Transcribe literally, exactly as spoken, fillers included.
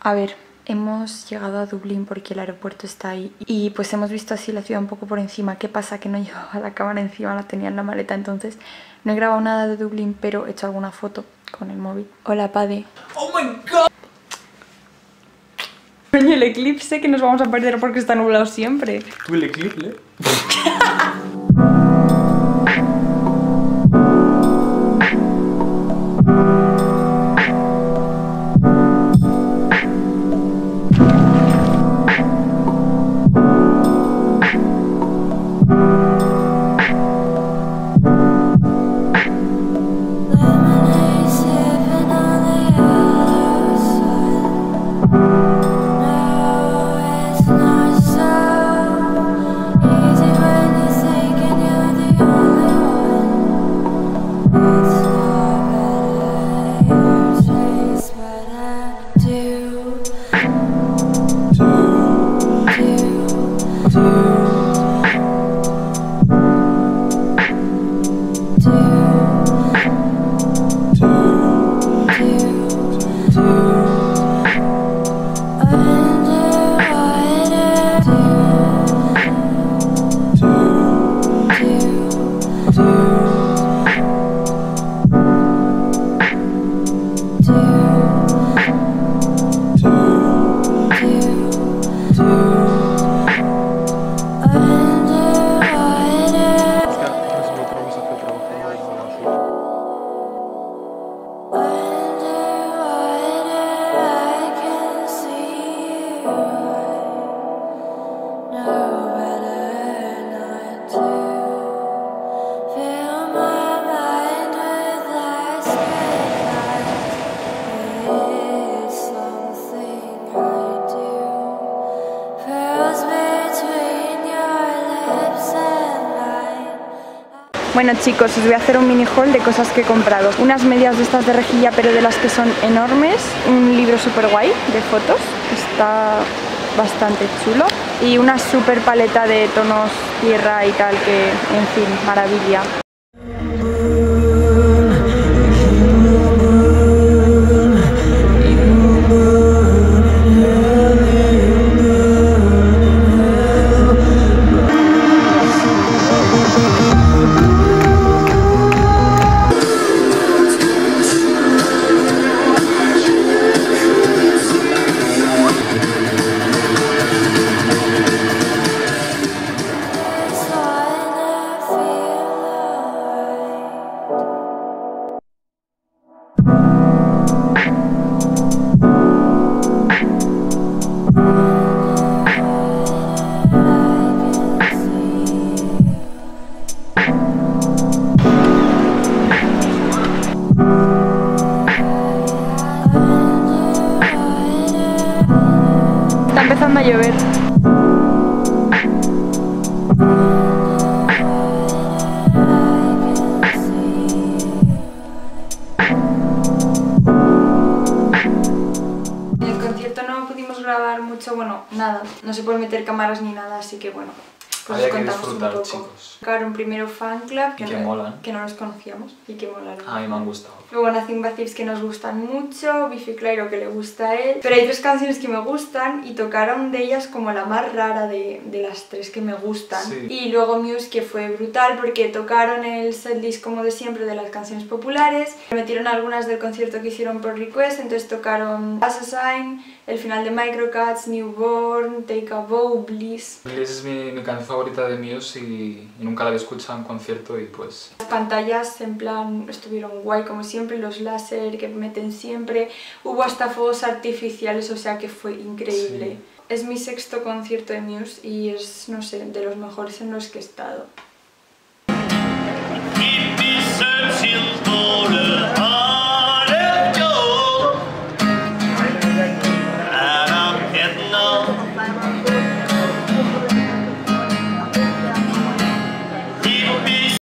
A ver, hemos llegado a Dublín porque el aeropuerto está ahí y pues hemos visto así la ciudad un poco por encima. ¿Qué pasa? Que no llevaba la cámara encima, la tenía en la maleta, entonces no he grabado nada de Dublín, pero he hecho alguna foto con el móvil. Hola, Pade. ¡Oh my god! Coño, el eclipse que nos vamos a perder porque está nublado siempre. ¿Tú el eclipse? Bueno chicos, os voy a hacer un mini haul de cosas que he comprado. Unas medias de estas de rejilla, pero de las que son enormes. Un libro súper guay de fotos, está bastante chulo. Y una súper paleta de tonos tierra y tal, que en fin, maravilla. Está empezando a llover. En el concierto no pudimos grabar mucho, bueno, nada, no se puede meter cámaras ni nada, así que bueno, pues os contamos un poco. Chicos. Tocaron primero Fan Club, que, que, no, molan. que no los conocíamos y que molaron. A mí me han gustado. Luego Nothing But Thieves, que nos gustan mucho, Biffy Clyro, que le gusta a él. Pero hay tres canciones que me gustan y tocaron de ellas como la más rara de, de las tres que me gustan. Sí. Y luego Muse, que fue brutal porque tocaron el setlist como de siempre de las canciones populares. Metieron algunas del concierto que hicieron por request, entonces tocaron Assassin, el final de Microcats, Newborn, Take a Bow, Bliss. Bliss es mi, mi canción favorita de Muse y, y nunca la había escuchado en concierto y pues... Las pantallas en plan estuvieron guay como siempre, los láser que meten siempre, hubo hasta fuegos artificiales, o sea que fue increíble. Sí. Es mi sexto concierto de Muse y es, no sé, de los mejores en los que he estado.